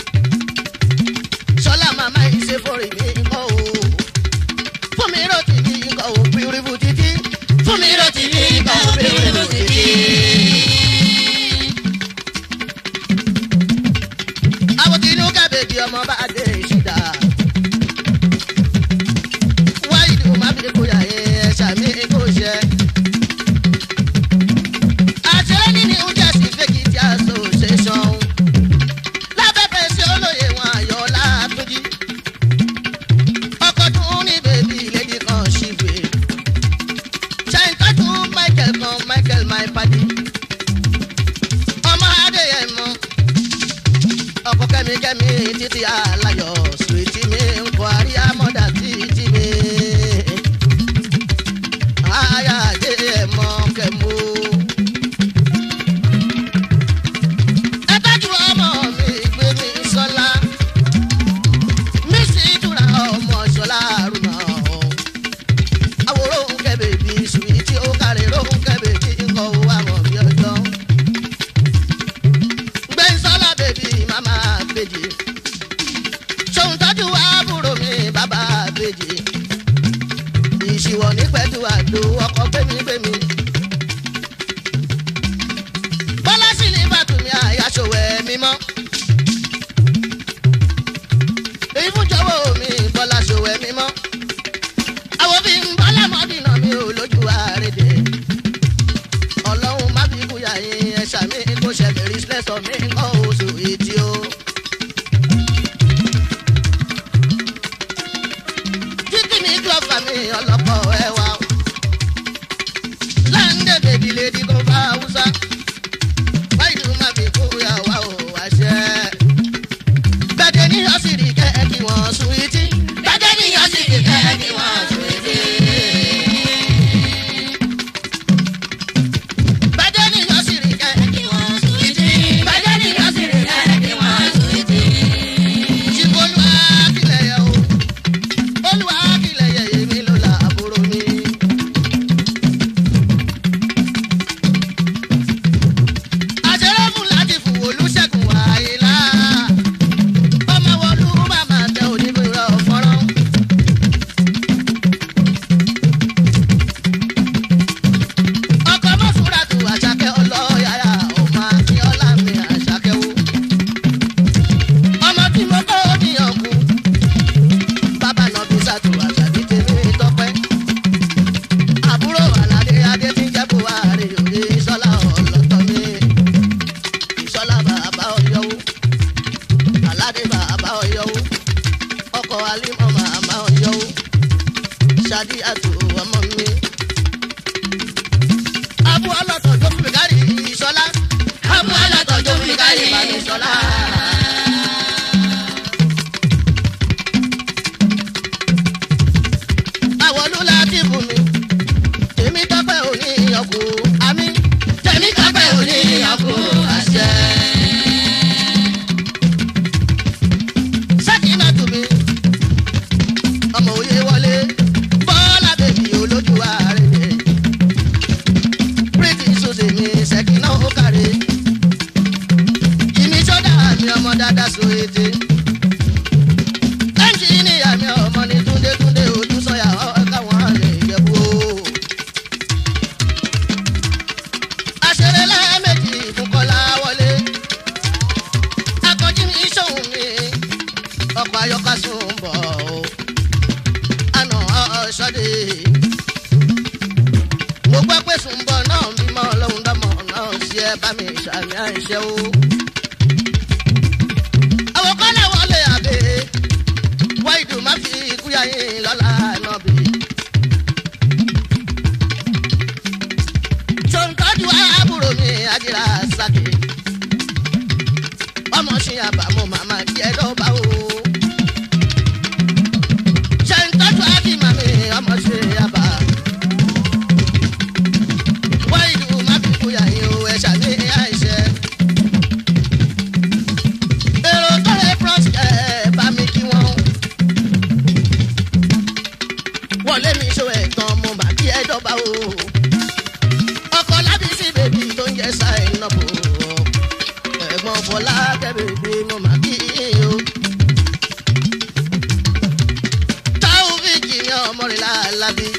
Ṣọlá màmá ìṣe fọ́rin mi kọ́ o. Fún mi rò tìbí kọ́ o bíríbù títí. Fún mi rò tìbí kọ́ o bíríbù títí. Àwọn tí inú kábèjì ọmọ bá dé ìṣìdá. Wáyé ni mo máa fi kó yà ẹ́ ṣàmì kó ṣe. Àṣẹlẹ́ ní New Jersey fèkì tí association. Lábẹ́bẹ̀ sí olóyè wọn ayọ̀ látúnjí. Ọkọ̀ tún ní bèbí lady kan ṣìwé. Ṣàìtọ́jú Michael kan Michael my paddy. Ọmọ Adéyẹmọ. Ọkọ̀ kẹ́mikẹ́mi títí aláyọ̀ Sweetie mi ń kọ àríyá mọ́dà títí mi. Àyà Adéyẹmọ kẹ́mu. Ẹ tọ́jú ọmọ mi gbé mi sọ́lá. Mi sì dúra ọmọ Ṣọlá Àrùnà. Àwòrán òun kẹ́ bèbí Sweetie ó kárí lóhùn kẹ́ bèbí ńkọ owó àwọn bí ọjọ́. Gbẹ̀nsọ́lá bèbí màmá bèjì. Ṣòun tọ́jú àbúrò mi bàbá bèjì. Ìṣìwọ̀ ní pẹ̀tù àdó ọkọ̀ gbẹ̀mígbẹ̀mí. Bọ́lá sì ní bàtúmí àyàṣòwẹ̀ mímọ́. Èyí fún jọ̀wọ́ mi Bọ́lá ṣòwẹ̀ mímọ́. Àwọn bí ń Bọ́lá mọ́dínà mi ò lójú àrédè. Ọlọ́run má fi kúyà yín ẹ̀ṣà mi kó ṣẹlẹ̀ rí sílẹ̀sọ̀ mi kọ́ oṣù ètí o. Títí ní glọ́fà mi ọlọ́pọ̀ ẹwà. Láńdé bèbí lédi kó bá Hausa. Báyìí má fi kúyà wá o àṣẹ. Bẹ́ẹ̀dẹ̀ ní ọ̀sìrì kẹ́ kí wọ́n Sweetie. Bẹ́ẹ̀dẹ̀ ní ọ̀sìrì kẹ́ kí wọ́n Sweetie. Bẹ́ẹ̀dẹ̀ ní ọ̀sìrì kẹ́ kí wọ́n Sweetie. Bẹ́ẹ̀dẹ̀ ní ọ̀sìrì kẹ́ kí wọ́n Sweetie. Ṣìkò Olúwa kílẹ̀ yẹ o. Olúwa kílẹ̀ yẹ èmi ló la àbúrò mi. Àṣẹrẹ́ fún láti fún Olúṣẹ́gun Àyìnlá. Ọmọ wọlú màmá tẹ oníbìrọ̀ fọ́nrán. Ọkọ̀ mọ́sùrà tù Àṣàkẹ́ ọlọ́yàyà ọmọ Akíọ́lá mi Àṣàkẹ́ wo. Ọmọ tí mo kọ́ níyàn kú. Bàbá náà bí sàtù Àṣàbí tèmi tọ́pẹ́. Àbúrò Àlàdé Adé tí ń jẹ́ Buhari òde Ìṣọ́lá ọlọ́tọ̀ mi. Ìṣọ́lá bàbá Ọ̀yọ́wó. Àlàdé bàbá Ọ̀yọ́wó. Ọkọ̀ Alímọ̀ màmá Ọ̀yọ́wó. Ṣadí àtò ọmọ mi. Abu ọlọ́tọ̀ tó fún mi kárí Ìṣọ́lá. Abu ọlọ́tọ̀ tó fún mi kárí Ìṣọ́lá. Àwọn olúla ti bù mí. Tèmi tọ́pẹ́ òní ìyànkù. Àmì tèmi tọ́pẹ́ òní ìyànkù. Àṣẹ. Sákìnà tù mí. Ọmọ òye wọlé. Bọ́lá bèbí olójú àrèdè. Pretty Susie mi Ṣẹ̀kínà ó kárí. Ìmí sọ́dà mi ọmọ dáadáa so ètè. Ẹnjìníyà mi ọmọ ní Túndé Túndé ojú sọ́yà ọ̀ọ́ká wọn lè yẹ̀bù o. Àṣẹrẹ́ lẹ́ẹ̀mejì fún Kọ́lá wọlé. Akọ́jí mi ṣòun mi. Ọkọ̀ ayọ́ká sùn bọ̀ o. Àná ọ̀ṣọ́dé. Mo gbọ́ pé Sùnbọ̀ náà bímọ ọlọ́run dọ́mọ náà ṣe é bá mi ṣàmì àìṣẹ́ o. Àwọn kọ́lá wọlé àbẹ̀. Wáìdù má fi ikú yá yín lọ́la náà bì. Ṣòǹtọ́jú àbúrò mi Àjìrà Sàkè. Ọmọ ṣì àbámu màmá díẹ̀ lọ́ba o. kẹsà iná bò ẹ̀gbọ́n fọlá kẹ́bẹ̀bí mo máa kí yín o. táwọn fíjì ní ọmọ rẹ̀ lálábí.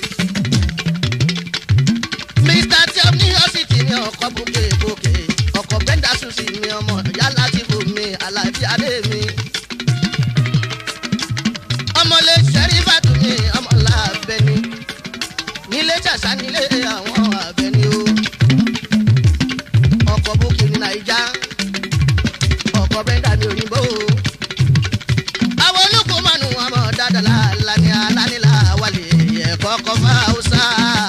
mr tiom ní ọ́sìtì ní ọkọ̀ bókè bókè ọkọ̀ bẹ́ńdà sùsì ní ọmọ yálà tí kò mi àlàbí adé mi. ọmọlé sẹ́rí bàtú mi ọmọlá abẹni nílé ṣàṣà nílé àwọn abẹni o. ọkọ̀ bókè ní nàìjà ọkọ̀ bẹ́ńdà ní òyìnbó o. àwọn olùkọ́ mọ́nu ọmọ dáadáa lálá ní alánilá wálé ẹ̀kọ́ kọ́ fáwọ́sá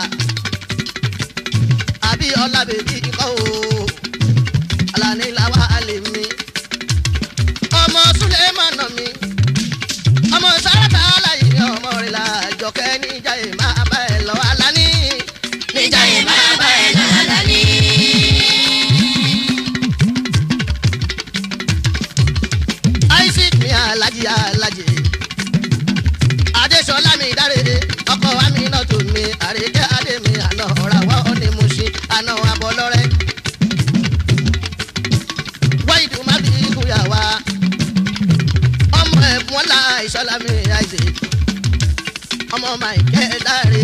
àbí ọlá bèbí kọ́ o alánilá wálé mi. ọmọ Sulemana mi ọmọ Sàràtà aláyé ọmọ rẹ̀ la jọkẹ́ níjàyè máa bá ẹ lọ alání. níjàyè máa bá ẹ lọ alání. Isaac mi alájí alájí Adéṣọlá mi dáre ọkọ wa mi náà tó mi àríkẹ́ adé mi àná ọ̀ràwọ̀ ni mo ṣe àná abọ́lọ́rẹ́. wáyé tó má bí kúyà wá ọmọ ẹ̀bùn ọ̀la ìṣọ́lá mi àìsè ọmọ Máìkẹ́ dáre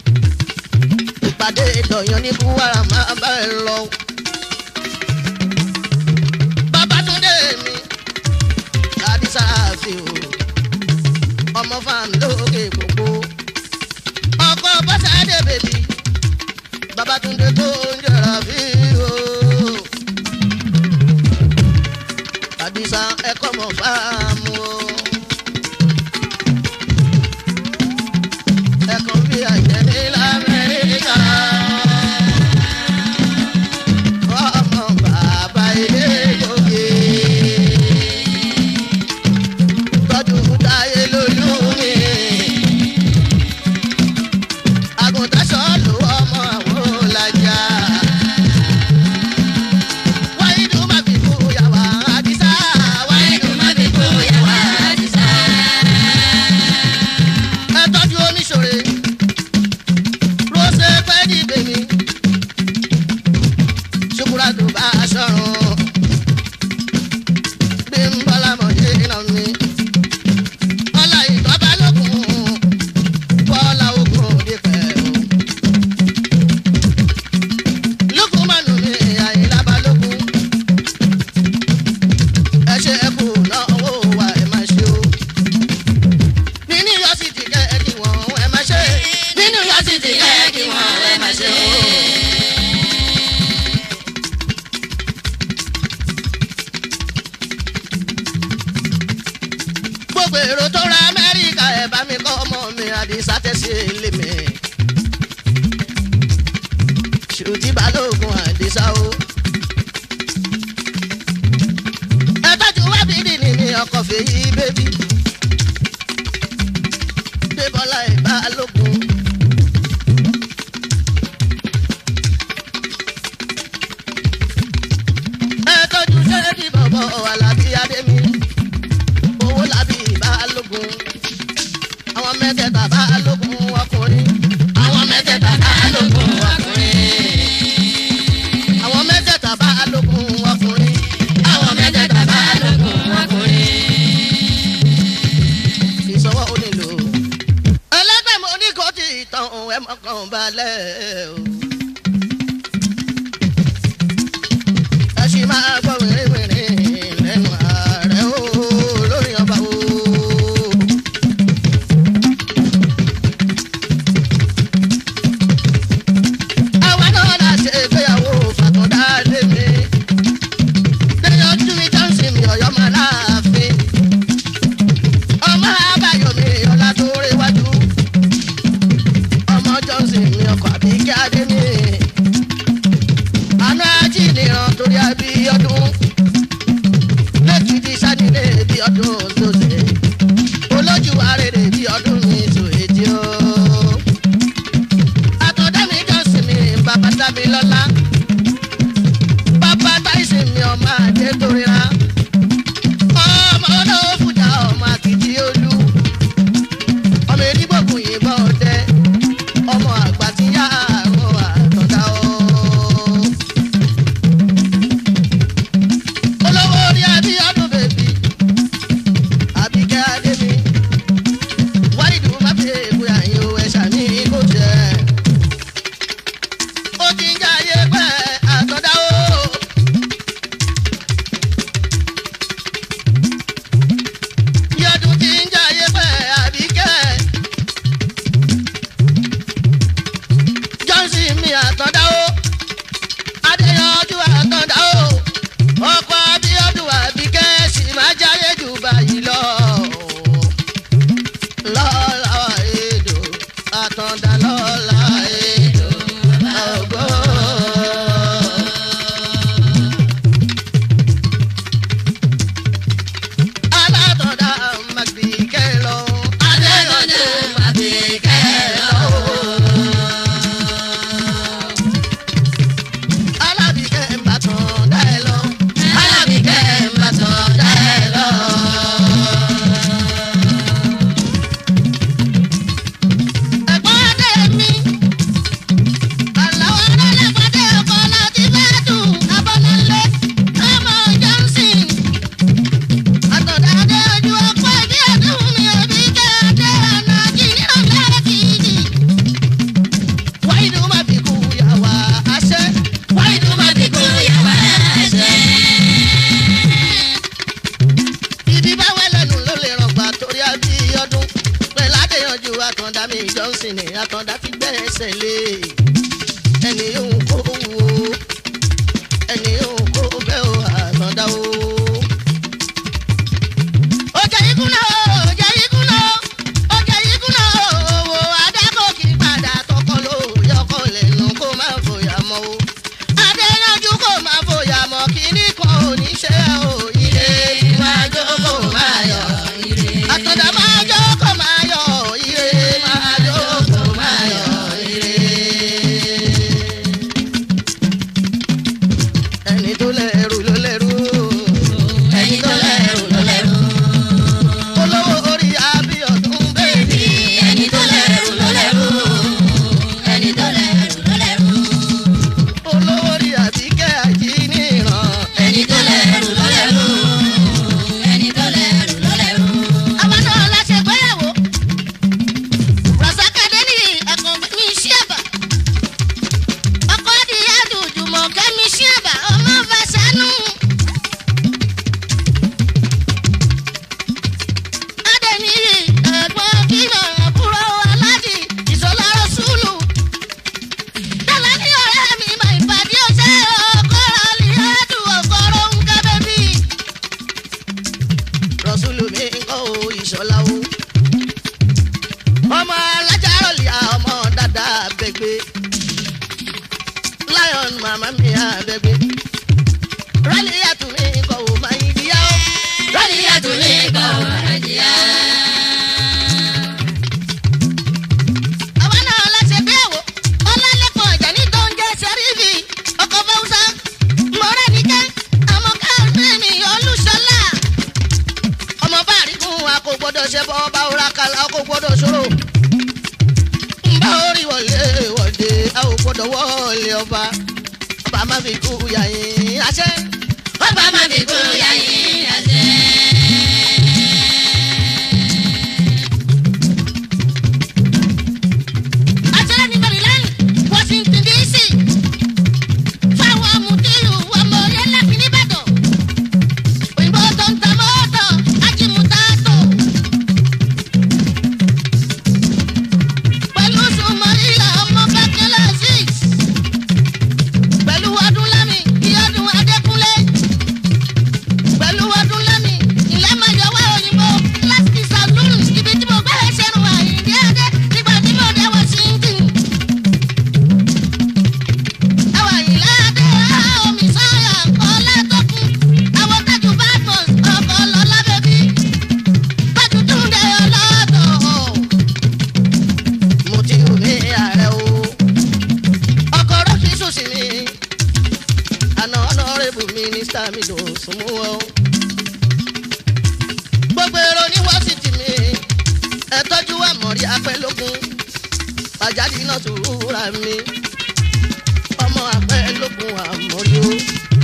ìpàdé ìdọ̀yàn ní buwara máa bá ẹ lọ. Babátúndé mi Àdìsá fi o ọmọ fan lókè gbogbo ọkọ Bọ́sẹ̀dé bèbí Babátúndé tó ń jẹrà fi o Àdìsá ẹ̀kọ́ mọ̀ fáàmù o. ẹ̀kọ́ bí àjẹ́ ní l'Amẹ́ríkà ọmọ bàbá ilé lóge tọ́jú táyé lójú mi àgùntàn sọ́ọ̀lù ọmọ àwọn ọ̀làjà wáyé dùn má fi kú yàwá Àdìsá wáyé dùn má fi kú yàwá Àdìsá. ẹ tọ́jú oníṣòre rọ́ṣẹ́ pẹ́ ní bèmí ṣùkúrà tó bá aṣọ́run bí n bọ́lá mọ̀jẹ́ iná mi ọlá ìtọ́ba lókun bọ́lá ogun dípẹ́ o. lókun mọ́nù mi àyìnlá bá lókun ẹ ṣe é kù náà owó wa ẹ máa ṣe o. nínú yọ́sìtì kẹ́ ẹ kí wọ́n ẹ máa ṣe nínú yọ́sìtì kẹ́ ẹ kí wọ́n ẹ máa ṣe o. gbogbo èrò tó ra Amẹ́ríkà ẹ̀ bá mi kọ́ ọmọ mi Àdìsá tẹ̀sí ilé mi. ṣùtì balógun Àdìsá o. ẹ tọ́jú wá bídì ní mi ọkọ̀ fèyí bébí. Débọ́lá ẹ̀ balógun. ẹ tọ́jú sẹ́ẹ̀dì bọ̀bọ̀ Àlàbí Adémi owó làbí balógun àwọn mẹ́tẹ̀ẹ̀ta balógun ọkùnrin àwọn mẹ́tẹ̀ẹ̀ta balógun ọkùnrin àwọn mẹ́tẹ̀ẹ̀ta balógun ọkùnrin àwọn mẹ́tẹ̀ẹ̀ta balógun ọkùnrin. ìṣọwọ́ onílò ẹlẹ́gbẹ̀ẹ́ mo ní kó ti tán ẹ̀ mọ́kàn balẹ̀ o. ẹ ṣì máa gbọ́ wìrìwìrì lẹ́nu ààrẹ o lórí ọba o. àwa náà la ṣe ìgbéyàwó Fàtúndá lé mi. lẹ́yìn ojú mi Johnson mi Ọ̀yọ́ máa láàfin. ọmọ Abáyọ̀mí ọlá tó réwájú. ọmọ Johnson mi ọkọ̀ Àbíkẹ́ Adé mi. àná ajínigbọ̀n torí Abíọ́dún lẹ́kìtì sanilé bí ọdún tó ṣe olójú arére bí ọdún mi tó èjì o. Àtọ̀dá mi Johnson mi bàbá dábì lọ́lá bàbá táìsì mi ọmọ àdé torira ọmọ náà fújà ọmọ Àkìtì Olú ọmọ enígbòkùn yìnbọn ọdẹ ọmọ àgbà tí yá àrùn Àtọ̀dá o. ó ti ń jayé pẹ́ àtọ̀dá o. Yọdún ti ń jayé pẹ́ Àbíkẹ́. Johnson mi àtọ̀dá o. Adéyanjú àtọ̀dá o. Ọkọ̀ Abíọ́dún Àbíkẹ́ sì máa jayé jù báyìí lọ. Lọ́la èdò àtọ̀dá lọ́la èdò ògbó. Alátọ̀dá Àbíkẹ́ lọ. Adéyanjú Àbíkẹ́ lọ. Alábìkẹ́ ń bá tọ̀dá ẹ lọ. Alábìkẹ́ ń bá tọ̀dá ẹ lọ. Ẹ̀gbọ́n adé mi. Àlàó arálẹ̀pàdé ọkọ̀ láti fẹ́ dùn abọ́nálé. Ọmọ Johnson. Àtọ̀dá Adéyanjú ọkọ̀ ẹbí ẹ̀dùn mi Àbíkẹ́ adé ọ̀nà jìnnà lẹ́ẹ̀kìjì. Wáyé má fi kú yàwá àṣẹ. Wáyé má fi kú yàwá ẹsẹ̀. Ibi bá wẹ́ lẹ́nu ló lè rọ̀gbà torí Abíọ́dún. Pẹ̀lú Adéyanjú Àtàndá mi Johnson ní Àtàndá fi gbẹ́sẹ̀ lé. Ẹni yóò kó wo, ẹni yóò kó bẹ́ o Àtàndá o. Ọjà ikú náà, ọjà ikú náà, ọjà ikú náà wo adágò kí padà tọkọ ló yọkọ lẹ́nu kó má fòyà mọ́ o. Adéyanjú kó má fòyà mọ́ kíní kan ò ní ṣe o. Ire máa jókòó máa yọ̀. Àtàndá máa jókòó máa yọ̀. Ire máa jókòó máa yọ̀. Ire. Ẹni tó lẹ́rù ló lẹ́rù. Ẹni tó lẹ́rù ló lẹ́rù. Olówó orí Abíọ́dún bèbí. Ẹni tó lẹ́rù ló lẹ́rù. Ẹni tó lẹ́rù ló lẹ́rù. Olówó orí Àbíkẹ́ Àjíníran. Ẹni tó lẹ́rù ló lẹ́rù. Ẹni tó lẹ́rù ló lẹ́rù. Àwa náà la ṣe gbéyàwó. Rasakade ní ẹ̀kan mi ṣí ẹ̀bà. Ọkọ adìyẹ dùdùmọ̀ kẹ́mi ṣí ẹ̀bà. Ọmọ Fàṣánù. Adéníyì ẹ̀gbọ́n kímọ̀ àbúrò Aláàjì Ìṣọ̀lá Rọ́súlù. Dọ́là ní ọ̀rẹ́ mi mà ìpàdé ọ̀sẹ̀ ọkọ̀ àlìyẹ́dù ọ̀gọ́rọ̀ ń kẹ́bẹ́ bí. Rọ́súlù mi ń kọ́ o Ìṣọ̀lá o. Ọmọ alájà rọ̀lìyà ọmọ dáadáa bẹ́gbẹ́. Lion màmá mi àbẹ̀gbẹ́. Rálíyà tún mi ń kọ́ o máa ń yíyá o. Rálíyà tún mi kọ́ ọ̀rọ̀ jìyà. Àwa náà la ṣe gbéyàwó. Ọlálẹ́kọ̀ọ́ ìjà ní tó ń jẹ́ Ṣẹ́rífì. Ọkọ̀ Fáwùsá. Mọ̀rẹ́nìkẹ́. Àmọ́ káàmì mi Olúṣọlá. Ọmọ bá rí fún wa kò gbọ́dọ̀ ṣe bọ́ bá òrà kàlà kò gbọ́dọ̀ ṣòro. Nbá orí wọlé wọ̀de a ò gbọ́dọ̀ wọlé ọba. Ọba má fi kú yàyín àṣẹ. Ọba má fi kú yàyín àṣẹ. Àṣẹ ní Maryland, Washington D C. Fáwọn amúdíyù ọmọ Yẹlẹ́kì nìbàdàn. Òyìnbó tó ń ta mọ́tò, Ajímútàtò. Pẹ̀lú Sùmọ́ríyà ọmọ Bákẹ́lẹ́ six. Pẹ̀lú Ọdúnlámì, Ìyọ́dún Adékúnlé. Pẹ̀lú Ọdúnlámì, ilẹ̀ máa yọwọ́ òyìnbó láti saloon ibi tí mo gbé ṣẹ́nu Àyìndé Adé nígbà tí mo dé Washington. Àwọn Àyìnlá Adé omi sáyà ọlátọ́kùn. Àwọn tájú Badmus ọkọ̀ lọ́lá bẹ́bí. Tájú Túndé ọlọ́dọ̀. Mo ti rò ní ààrẹ o. Ọkọ̀ rọ́ọ̀kì sòsì mi. Àná honorable minister mi ló súnmọ́ o. Gbogbo èrò ní wọ́sítì mi. Ẹ tọ́jú àmọ̀rí apẹ́lógún. Àjàdí náà sùúrà mi. Ọmọ apẹ́lógún àmọ̀rí o.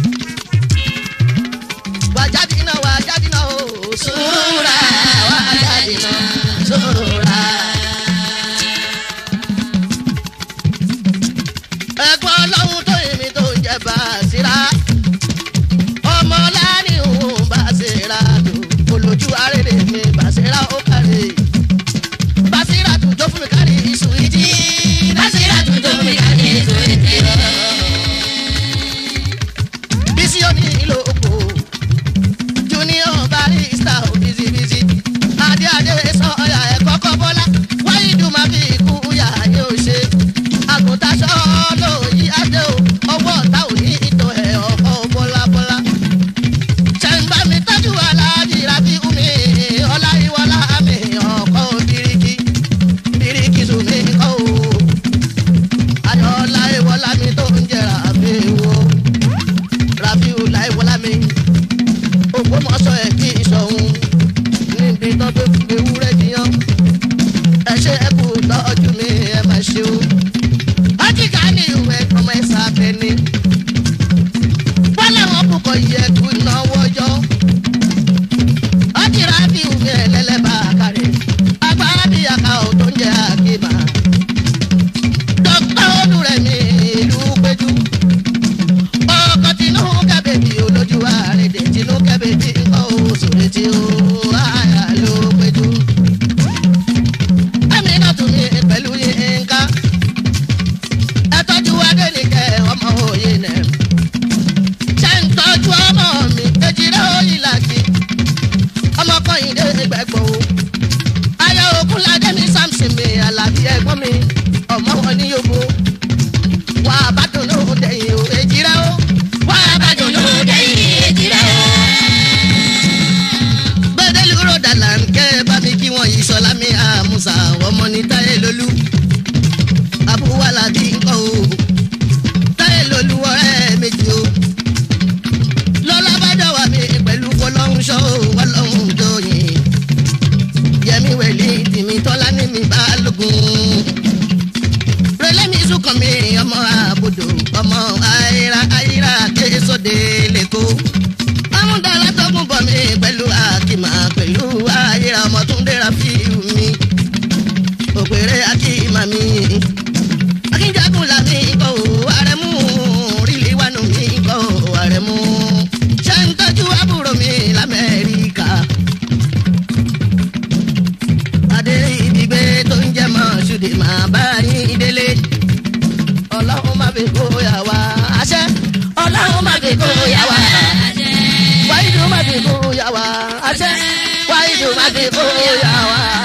Wàjáde náà wàjáde náà o. Sùúrà wàjáde náà sùúrà. Ẹ̀gbọ́n ọlọ́run tó èmi tó ń jẹ Bàṣírà ọmọ láàrin òun Bàṣírà tó olójú arére mi Bàṣírà ó kárí Bàṣírà tó tó fún mi kárí iṣu ìdí Bàṣírà tó tó fún mi kárí iṣu ìdí. Bísí òní ìlò oko Junior Barrister ò bísí bísí adé adé sọ ọ̀yà ẹ̀ kọ́kọ́ bọ́lá wáyé dùn máa fi ikú yà yóò ṣe àgùntàṣọ́ lóyí adé o ọwọ́ ọ̀tá ò ní ìtò ẹ̀ ọ̀họ́ bọ́lábọ́lá ṣẹ̀ǹbà mi tọ́jú aláàjì rábí umi ọláyíwọlá mi ọkọ̀ bíríkì bíríkì sùnmí kọ́ o ayọ̀ọ́lá ìwọlá mi tó ń jẹ́ rábí wo rábí ọláyíwọlá mi Ògbómọ̀ṣọ́ ẹ̀ kí ìṣọ̀hún níbi tó tó fi ewúrẹ́ jiyàn ẹ ṣe ẹ kú tọ́jú mi ẹ má ṣe o. Ájíkà ní ìwé ọmọ ẹ sábẹ́ ni wọ́n làwọn kúkọ yẹ kú náwó jọ. Ájíra bí ìwé ẹlẹ́lẹ́bà kárí agbára bí àká ò tó ń jẹ àkíbà. Dókítà Olúrẹ̀mí ìlú péjú ọkọ̀ tinú kẹ́bẹ̀bí olójú àrèdè tinú kẹ́bẹ̀bí nǹkan oṣù retí o àyà ló péjú. Ẹ̀mí náà tún mi pẹ̀lú Yínká ẹ tọ́jú Adénìkẹ́ ọmọ òye nẹ̀ ṣe ń tọ́jú ọmọ mi Èjìrẹ́ Oyìnlàjì ọmọ Kọ́yìndé gbẹ̀gbọ̀ o ayọ̀ Ògúnládé mi Samson mi Àlàbí ẹ̀gbọ́n mi ọmọ wọn ní yòbó wà á bá dùn lóhùn dẹ̀yìn o Èjìrẹ́ o wà á bá dùn lóhùn dẹ̀yìn Èjìrẹ́ o. Gbẹ̀dẹ̀lú ròdàlà ń kẹ́ bá mi kí wọ́n yìí sọlá mi àmúṣà ọmọ ní Táyé Lolú abúwálà bí nǹkan o Táyé Lolú ọ̀rẹ́ méjì o lọ́lá bá dọ̀wà mi pẹ̀lú fọlọ́hún ṣọ́ o wọ́lọ́hún dọ̀yìn yẹmi wẹ̀lí tìmí tọ́lá ní mi Balógun rẹlẹ́mi sùkàn mi ọmọ àbòdò ọmọ àìrà àìrà kéésòdè lẹ́kọ̀ọ́ amúdàlá tọ́gùn bọ̀ mi pẹ̀lú àkìmà pẹ̀lú àìrà ọmọ tó ń dẹ́ra fíìmù mi òpèrè àkìmà mi akínjagun là mí kọ́ o Àrẹ̀mú rílì wánu mi kọ́ o Àrẹ̀mú ṣe ń tọ́jú àbúrò mi l'Amẹ́ríkà adé ìdìgbé tó ń jẹ́ mọ́ ṣùdì máa bá yín délé ọlọ́run má fi kó yà wá àṣẹ ọlọ́run má fi kó yà wá wáyé tó má fi kó yà wá àṣẹ wáyé tó má fi kó yà wá.